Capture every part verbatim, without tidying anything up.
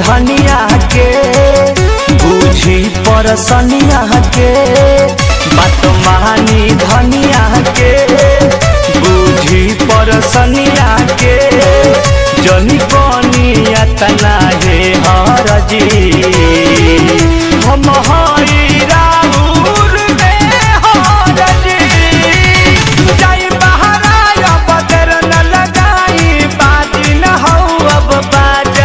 धनिया के बुझी परसनिया के बात मानी धनिया के बुझी परसनिया के जनी बनिया तना हे हरजी हम हई राउर में हरजी जाई बहरा बदर न लगाई बाजी न हो अब बाजा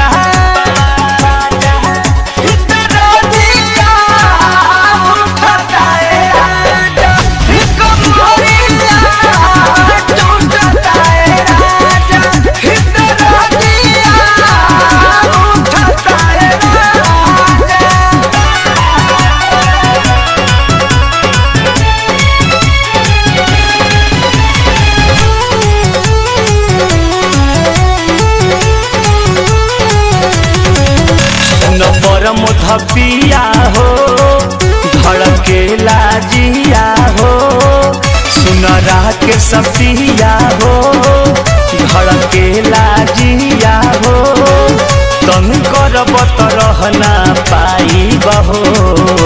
परम धपिया हो धड़के लाजिया हो सुनरा के सपिया हो धड़के लाजिया हो तन करब त रहना पाई बहो।